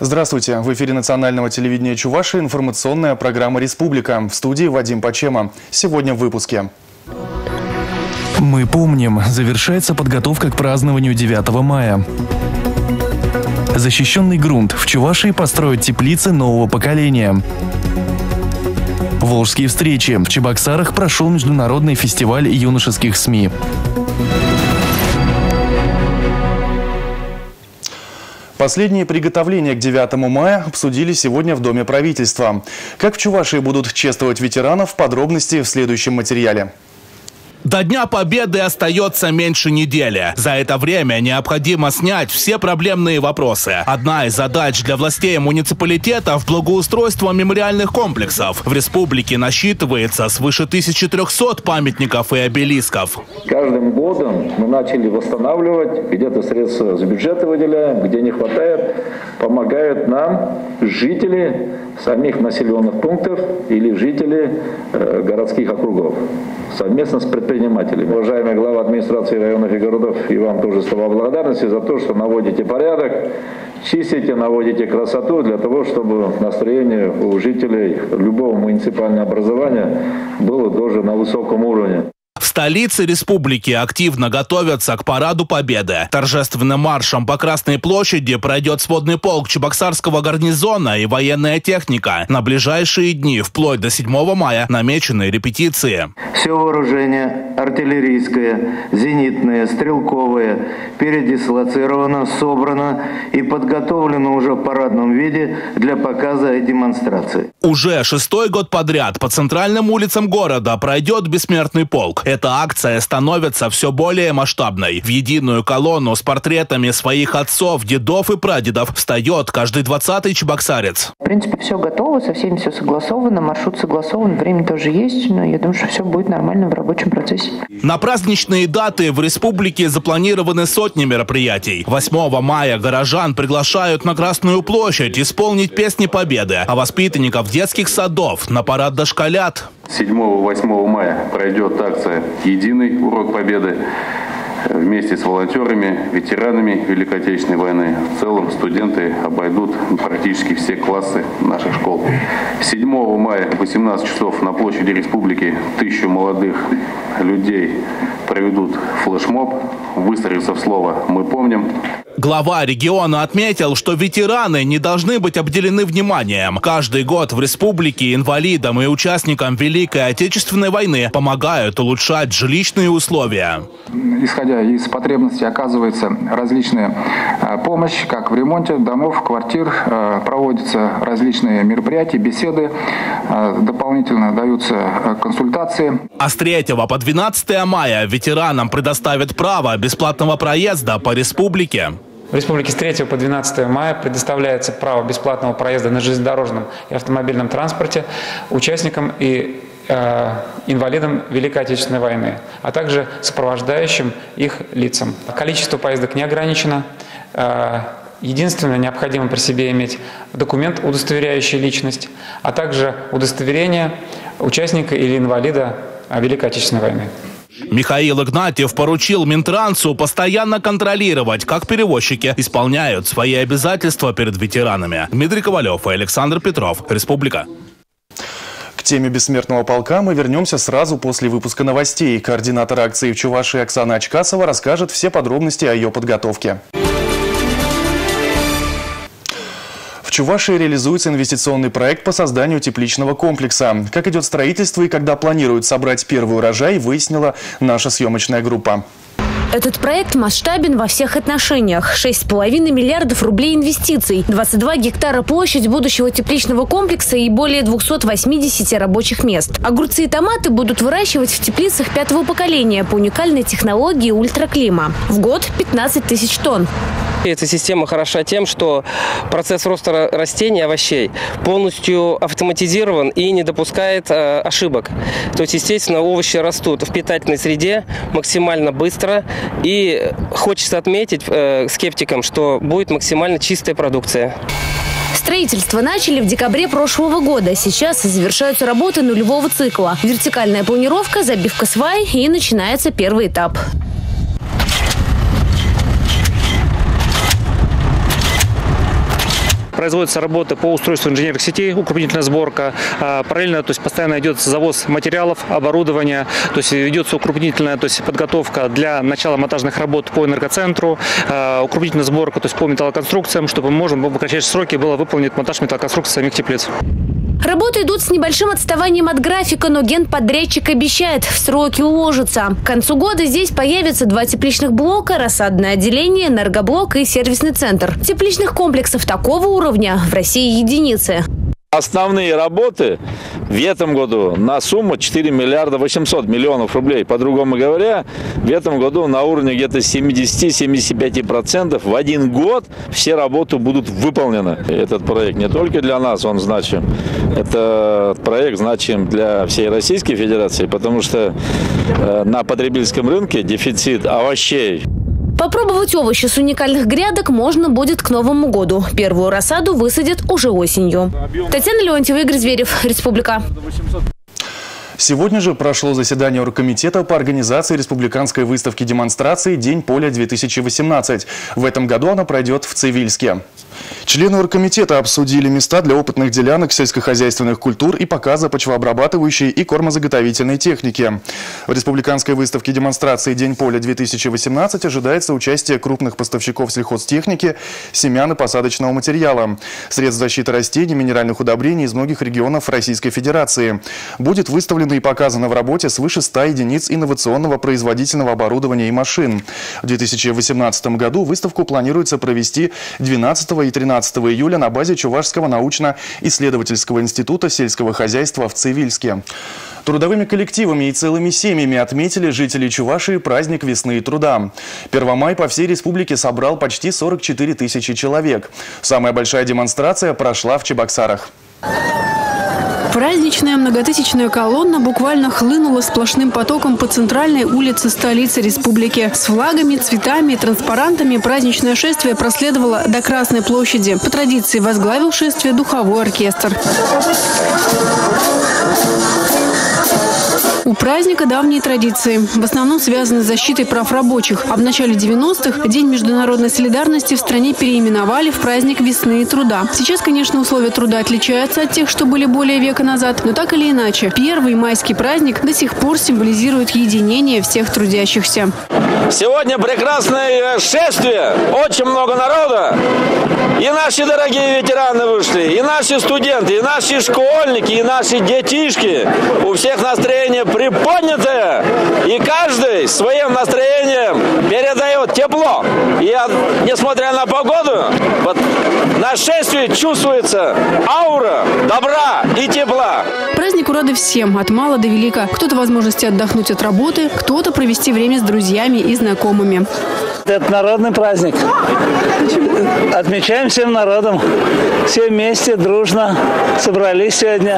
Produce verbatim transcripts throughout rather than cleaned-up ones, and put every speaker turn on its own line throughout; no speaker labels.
Здравствуйте! В эфире национального телевидения Чувашии информационная программа «Республика». В студии Вадим Пачема. Сегодня в выпуске. Мы помним. Завершается подготовка к празднованию девятого мая. Защищенный грунт. В Чувашии построят теплицы нового поколения. Волжские встречи. В Чебоксарах прошел международный фестиваль юношеских СМИ. Последние приготовления к девятому мая обсудили сегодня в Доме правительства. Как в Чувашии будут чествовать ветеранов, подробности в следующем материале.
До Дня Победы остается меньше недели. За это время необходимо снять все проблемные вопросы. Одна из задач для властей муниципалитетов – благоустройство мемориальных комплексов. В республике насчитывается свыше тысячи трёхсот памятников и обелисков.
Каждым годом мы начали восстанавливать, где-то средства с бюджета выделяем, где не хватает, помогают нам жители самих населенных пунктов или жители э, городских округов совместно с предпринимателями. Уважаемый глава администрации районов и городов, и вам тоже слова благодарности за то, что наводите порядок, чистите, наводите красоту для того, чтобы настроение у жителей любого муниципального образования было тоже на высоком уровне.
В столице республики активно готовятся к Параду Победы. Торжественным маршем по Красной площади пройдет сводный полк Чебоксарского гарнизона и военная техника. На ближайшие дни, вплоть до седьмого мая, намечены репетиции.
Все вооружение артиллерийское, зенитное, стрелковое передислоцировано, собрано и подготовлено уже в парадном виде для показа и демонстрации.
Уже шестой год подряд по центральным улицам города пройдет бессмертный полк. Эта акция становится все более масштабной. В единую колонну с портретами своих отцов, дедов и прадедов встает каждый двадцатый чебоксарец.
В принципе, все готово, со всеми все согласовано, маршрут согласован, время тоже есть, но я думаю, что все будет нормально в рабочем процессе.
На праздничные даты в республике запланированы сотни мероприятий. восьмого мая горожан приглашают на Красную площадь исполнить песни Победы, а воспитанников детских садов на парад дошколят.
седьмого-восьмого мая пройдет акция «Единый урок Победы» вместе с волонтерами, ветеранами Великой Отечественной войны. В целом студенты обойдут практически все классы наших школ. седьмого мая в восемнадцать часов на площади Республики тысячу молодых людей проведут флешмоб, выстроится в слово «Мы помним».
Глава региона отметил, что ветераны не должны быть обделены вниманием. Каждый год в республике инвалидам и участникам Великой Отечественной войны помогают улучшать жилищные условия.
Исходя из потребностей оказывается различная помощь, как в ремонте домов, квартир, проводятся различные мероприятия, беседы, дополнительно даются консультации.
А с третьего по двенадцатое мая ветеранам предоставят право бесплатного проезда по республике.
В республике с третьего по двенадцатое мая предоставляется право бесплатного проезда на железнодорожном и автомобильном транспорте участникам и э, инвалидам Великой Отечественной войны, а также сопровождающим их лицам. Количество поездок не ограничено. Э, единственное, необходимо при себе иметь документ, удостоверяющий личность, а также удостоверение участника или инвалида Великой Отечественной войны.
Михаил Игнатьев поручил Минтрансу постоянно контролировать, как перевозчики исполняют свои обязательства перед ветеранами. Дмитрий Ковалев и Александр Петров. Республика.
К теме бессмертного полка мы вернемся сразу после выпуска новостей. Координатор акции в Чувашии Оксана Очкасова расскажет все подробности о ее подготовке. В Чувашии реализуется инвестиционный проект по созданию тепличного комплекса. Как идет строительство и когда планируют собрать первый урожай, выяснила наша съемочная группа.
Этот проект масштабен во всех отношениях. шесть с половиной миллиардов рублей инвестиций, двадцать два гектара площадь будущего тепличного комплекса и более двухсот восьмидесяти рабочих мест. Огурцы и томаты будут выращивать в теплицах пятого поколения по уникальной технологии ультраклима. В год пятнадцать тысяч тонн.
Эта система хороша тем, что процесс роста растений, овощей полностью автоматизирован и не допускает э, ошибок. То есть, естественно, овощи растут в питательной среде максимально быстро. И хочется отметить э, скептикам, что будет максимально чистая продукция.
Строительство начали в декабре прошлого года. Сейчас завершаются работы нулевого цикла. Вертикальная планировка, забивка свай и начинается первый этап.
производятся работы по устройству инженерных сетей, укрупнительная сборка. Параллельно, то есть постоянно идет завоз материалов, оборудования, то есть ведется укрупнительная, то есть подготовка для начала монтажных работ по энергоцентру, укрупнительная сборка, то есть по металлоконструкциям, чтобы можно в кратчайшие сроки было выполнить монтаж металлоконструкций самих теплиц.
Работы идут с небольшим отставанием от графика, но генподрядчик обещает, в сроки уложится. К концу года здесь появятся два тепличных блока, рассадное отделение, энергоблок и сервисный центр. Тепличных комплексов такого уровня в России единицы.
Основные работы в этом году на сумму четыре миллиарда восемьсот миллионов рублей. По-другому говоря, в этом году на уровне где-то семьдесят-семьдесят пять процентов в один год все работы будут выполнены. Этот проект не только для нас, он значим. Это проект значим для всей Российской Федерации, потому что на потребительском рынке дефицит овощей.
Попробовать овощи с уникальных грядок можно будет к Новому году. Первую рассаду высадят уже осенью. Татьяна Леонтьева, Игорь Зверев, Республика.
Сегодня же прошло заседание оргкомитета по организации республиканской выставки демонстрации «День поля-две тысячи восемнадцать». В этом году она пройдет в Цивильске. Члены оргкомитета обсудили места для опытных делянок сельскохозяйственных культур и показа почвообрабатывающей и кормозаготовительной техники. В республиканской выставке демонстрации «День поля-две тысячи восемнадцать» ожидается участие крупных поставщиков сельхозтехники, семян и посадочного материала, средств защиты растений, минеральных удобрений из многих регионов Российской Федерации. Будет выставлено и показано в работе свыше ста единиц инновационного производительного оборудования и машин. В две тысячи восемнадцатом году выставку планируется провести двенадцатого и тринадцатого июля на базе Чувашского научно-исследовательского института сельского хозяйства в Цивильске. Трудовыми коллективами и целыми семьями отметили жители Чувашии праздник весны и труда. Первомай по всей республике собрал почти сорок четыре тысячи человек. Самая большая демонстрация прошла в Чебоксарах.
Праздничная многотысячная колонна буквально хлынула сплошным потоком по центральной улице столицы республики. С флагами, цветами и транспарантами праздничное шествие проследовало до Красной площади. По традиции возглавил шествие духовой оркестр. У праздника давние традиции, в основном связаны с защитой прав рабочих. А в начале девяностых День международной солидарности в стране переименовали в праздник весны и труда. Сейчас, конечно, условия труда отличаются от тех, что были более века назад, но так или иначе, первый майский праздник до сих пор символизирует единение всех трудящихся.
Сегодня прекрасное шествие, очень много народа. И наши дорогие ветераны вышли, и наши студенты, и наши школьники, и наши детишки. У всех настроение приподнятое, и каждый своим настроением передает тепло. И несмотря на погоду, вот на шествии чувствуется аура добра и тепла.
Празднику рады всем, от мала до велика. Кто-то возможности отдохнуть от работы, кто-то провести время с друзьями и знакомыми.
Это народный праздник. Отмечаем всем народом. Все вместе, дружно собрались сегодня.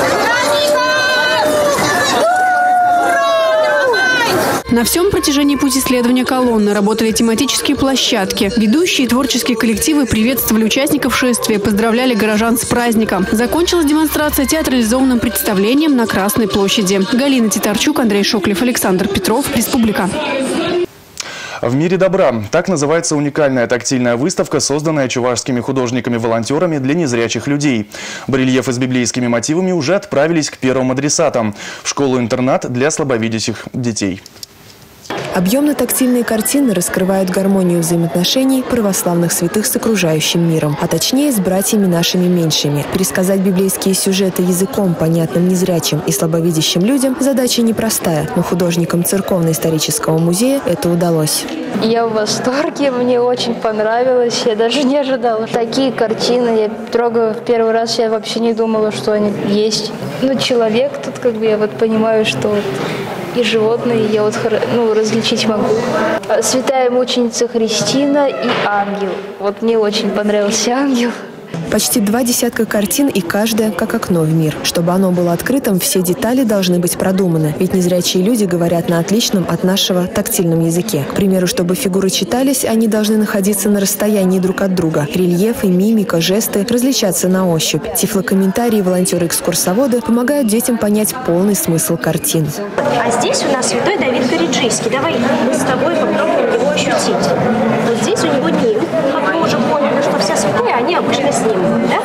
На всем протяжении пути следования колонны работали тематические площадки. Ведущие и творческие коллективы приветствовали участников шествия, поздравляли горожан с праздником. Закончилась демонстрация театрализованным представлением на Красной площади. Галина Титарчук, Андрей Шоклев, Александр Петров. Республика.
В мире добра. Так называется уникальная тактильная выставка, созданная чувашскими художниками-волонтерами для незрячих людей. Барельефы с библейскими мотивами уже отправились к первым адресатам – в школу-интернат для слабовидящих детей.
Объемно-тактильные картины раскрывают гармонию взаимоотношений православных святых с окружающим миром, а точнее с братьями нашими меньшими. Пересказать библейские сюжеты языком, понятным незрячим и слабовидящим людям, задача непростая, но художникам Церковно-исторического музея это удалось.
Я в восторге, мне очень понравилось, я даже не ожидала. Такие картины я трогаю в первый раз, я вообще не думала, что они есть. Ну, человек тут, как бы, я вот понимаю, что вот и животные я вот ну, различить могу. Святая мученица Христина и ангел. Вот мне очень понравился ангел.
Почти два десятка картин, и каждая как окно в мир. Чтобы оно было открытым, все детали должны быть продуманы. Ведь незрячие люди говорят на отличном от нашего тактильном языке. К примеру, чтобы фигуры читались, они должны находиться на расстоянии друг от друга. Рельефы, мимика, жесты различаться на ощупь. Тифлокомментарии и волонтеры-экскурсоводы помогают детям понять полный смысл картин.
А здесь у нас святой Давид Гориджийский. Давай мы с тобой попробуем его ощутить. Вот здесь у него Нил, как мы уже поняли, что все святые, они обычно снимем, да?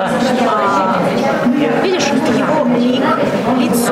А, видишь, его лик, лицо,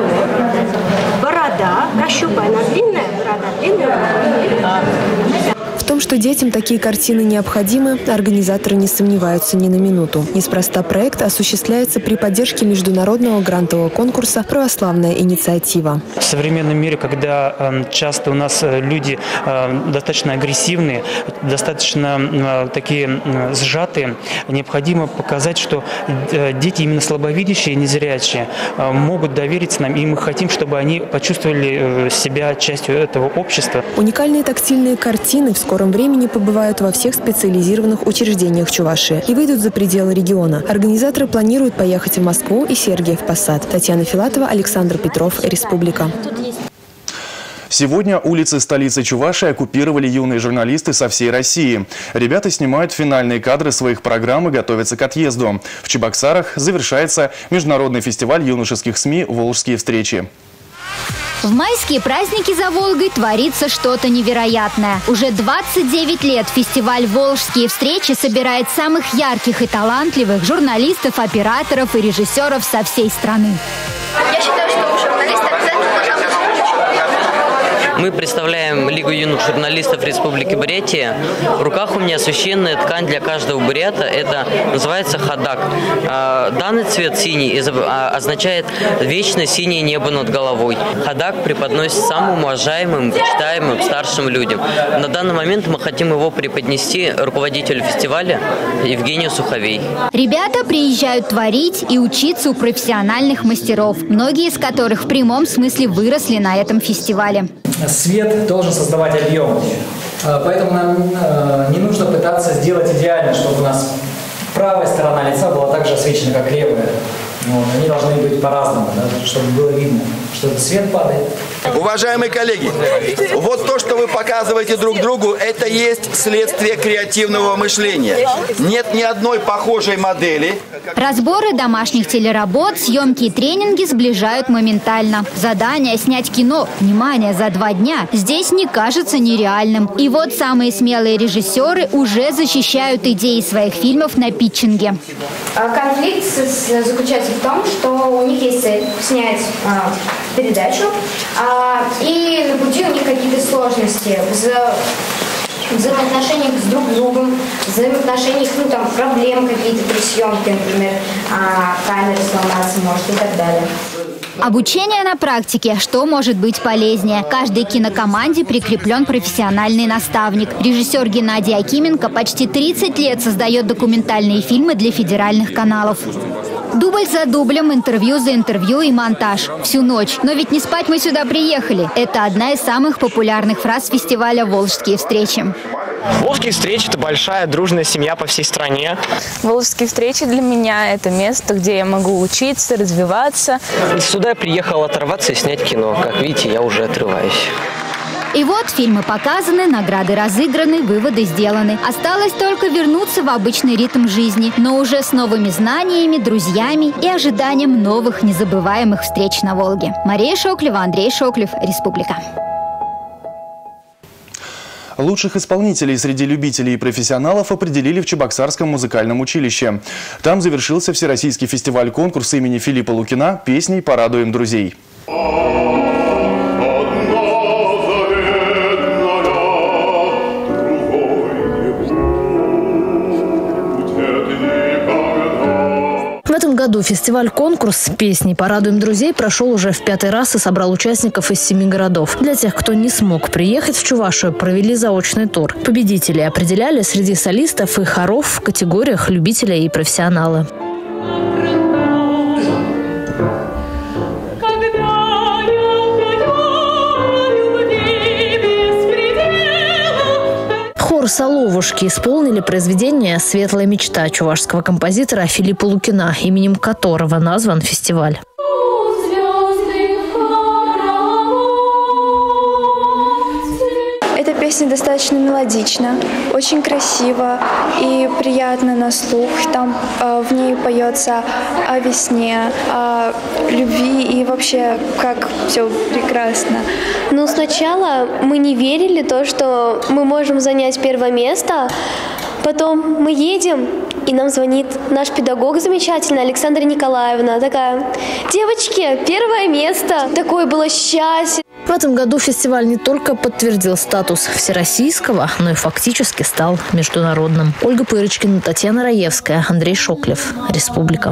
борода, Кощупа, она длинная, борода длинная.
В том, что детям такие картины необходимы, организаторы не сомневаются ни на минуту. Неспроста проект осуществляется при поддержке международного грантового конкурса «Православная инициатива».
В современном мире, когда э, часто у нас люди э, достаточно агрессивные, достаточно э, такие э, сжатые, необходимо показать, что э, дети, именно слабовидящие и незрячие, э, могут довериться нам, и мы хотим, чтобы они почувствовали э, себя частью этого общества.
Уникальные тактильные картины в скором В скором времени побывают во всех специализированных учреждениях Чувашии и выйдут за пределы региона. Организаторы планируют поехать в Москву и Сергиев Посад. Татьяна Филатова, Александр Петров, Республика.
Сегодня улицы столицы Чувашии оккупировали юные журналисты со всей России. Ребята снимают финальные кадры своих программ и готовятся к отъезду. В Чебоксарах завершается международный фестиваль юношеских СМИ «Волжские встречи».
В майские праздники за Волгой творится что-то невероятное. Уже двадцать девять лет фестиваль «Волжские встречи» собирает самых ярких и талантливых журналистов, операторов и режиссеров со всей страны.
Я считаю, что журналист обязательно должен быть.
Мы представляем Лигу юных журналистов Республики Бурятия. В руках у меня священная ткань для каждого бурята. Это называется хадак. Данный цвет синий означает вечное синее небо над головой. Хадак преподносит самым уважаемым, почитаемым старшим людям. На данный момент мы хотим его преподнести руководителю фестиваля Евгению Суховей.
Ребята приезжают творить и учиться у профессиональных мастеров, многие из которых в прямом смысле выросли на этом фестивале.
Свет должен создавать объем, поэтому нам не нужно пытаться сделать идеально, чтобы у нас правая сторона лица была так же освещена, как левая. Вот, они должны быть по-разному, да, чтобы было видно, что свет падает.
Уважаемые коллеги, вот то, что вы показываете друг другу, это есть следствие креативного мышления. Нет ни одной похожей модели.
Разборы домашних телеработ, съемки и тренинги сближают моментально. Задание снять кино, внимание, за два дня здесь не кажется нереальным. И вот самые смелые режиссеры уже защищают идеи своих фильмов на питчинге.
Конфликт заключается в том, что у них есть цель снять а, передачу, а, и на пути у них какие-то сложности в взаимоотношениях с друг другом, в взаимоотношениях, ну там, проблем какие-то при съемке, например, а, камера сломаться может и так далее.
Обучение на практике. Что может быть полезнее? Каждой кинокоманде прикреплен профессиональный наставник. Режиссер Геннадий Акименко почти тридцать лет создает документальные фильмы для федеральных каналов. Дубль за дублем, интервью за интервью и монтаж. Всю ночь. Но ведь не спать мы сюда приехали. Это одна из самых популярных фраз фестиваля «Волжские встречи».
Волжские встречи – это большая дружная семья по всей стране.
Волжские встречи для меня – это место, где я могу учиться, развиваться.
Сюда я приехал оторваться и снять кино. Как видите, я уже отрываюсь.
И вот фильмы показаны, награды разыграны, выводы сделаны. Осталось только вернуться в обычный ритм жизни, но уже с новыми знаниями, друзьями и ожиданием новых незабываемых встреч на Волге. Мария Шоклева, Андрей Шоклев, Республика.
Лучших исполнителей среди любителей и профессионалов определили в Чебоксарском музыкальном училище. Там завершился всероссийский фестиваль-конкурс имени Филиппа Лукина «Песней порадуем друзей».
В этом году фестиваль-конкурс «Песни порадуем друзей» прошел уже в пятый раз и собрал участников из семи городов. Для тех, кто не смог приехать в Чувашию, провели заочный тур. Победители определяли среди солистов и хоров в категориях любителя и профессионала. Хор «Соловушки» исполнили произведение «Светлая мечта» чувашского композитора Филиппа Лукина, именем которого назван фестиваль.
Эта песня достаточно мелодична, очень красиво и приятно на слух. Там э, в ней поется о весне, о любви и вообще как все прекрасно.
Ну, сначала мы не верили в то, что мы можем занять первое место. Потом мы едем, и нам звонит наш педагог замечательный, Александра Николаевна. Такая: девочки, первое место. Такое было счастье.
В этом году фестиваль не только подтвердил статус всероссийского, но и фактически стал международным. Ольга Пырочкина, Татьяна Раевская, Андрей Шоклев. Республика.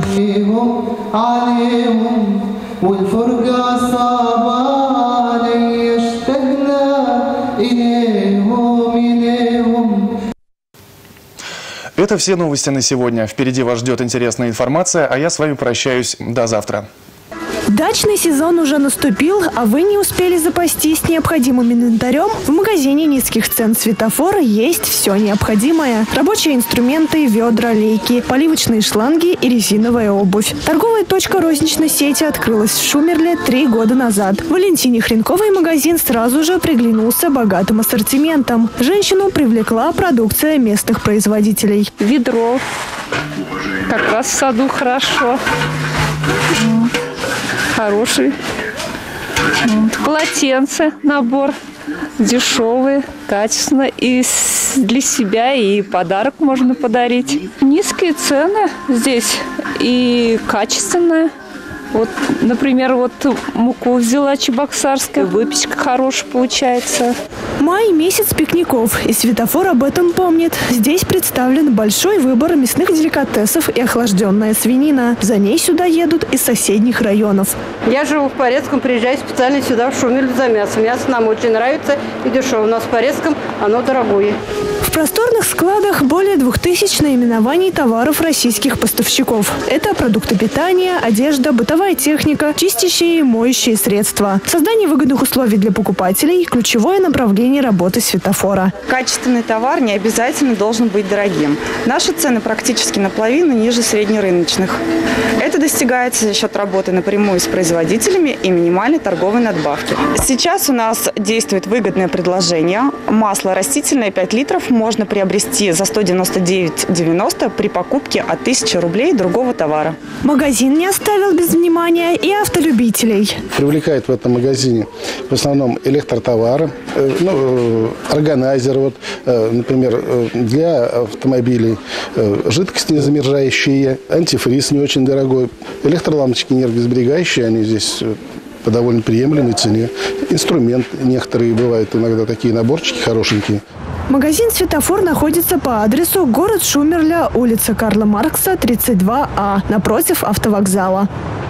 Это все новости на сегодня. Впереди вас ждет интересная информация, а я с вами прощаюсь. До завтра.
Дачный сезон уже наступил, а вы не успели запастись необходимым инвентарем? В магазине низких цен «Светофор» есть все необходимое. Рабочие инструменты, ведра, лейки, поливочные шланги и резиновая обувь. Торговая точка розничной сети открылась в Шумерле три года назад. Валентине Хренковой магазин сразу же приглянулся богатым ассортиментом. Женщину привлекла продукция местных производителей.
Ведро. Как раз в саду хорошо. Хороший. Полотенце, набор. Дешевые, качественно. И для себя, и подарок можно подарить. Низкие цены здесь и качественные. Вот, например, вот муку взяла чебоксарская, выпечка хорошая получается.
Май – месяц пикников, и «Светофор» об этом помнит. Здесь представлен большой выбор мясных деликатесов и охлажденная свинина. За ней сюда едут из соседних районов.
Я живу в Порецком, приезжаю специально сюда, в Шумерль, за мясом. Мясо нам очень нравится и дешево. У нас в Порецком оно дорогое.
В просторных складах более двух тысяч наименований товаров российских поставщиков. Это продукты питания, одежда, бытовая техника, чистящие и моющие средства. Создание выгодных условий для покупателей – ключевое направление работы «Светофора».
Качественный товар не обязательно должен быть дорогим. Наши цены практически наполовину ниже среднерыночных. Это достигается за счет работы напрямую с производителями и минимальной торговой надбавки. Сейчас у нас действует выгодное предложение. Масло растительное пять литров можно приобрести за сто девяносто девять девяносто при покупке от тысячи рублей другого товара.
Магазин не оставил без внимания и автолюбителей.
Привлекает в этом магазине в основном электротовары, э, ну, органайзер, вот, э, например, э, для автомобилей, э, жидкости замерзающие, антифриз не очень дорогой, электролампочки энергосберегающие, они здесь по довольно приемлемой цене. Инструмент некоторые бывают иногда такие наборчики хорошенькие.
Магазин «Светофор» находится по адресу город Шумерля, улица Карла Маркса, тридцать два А, напротив автовокзала.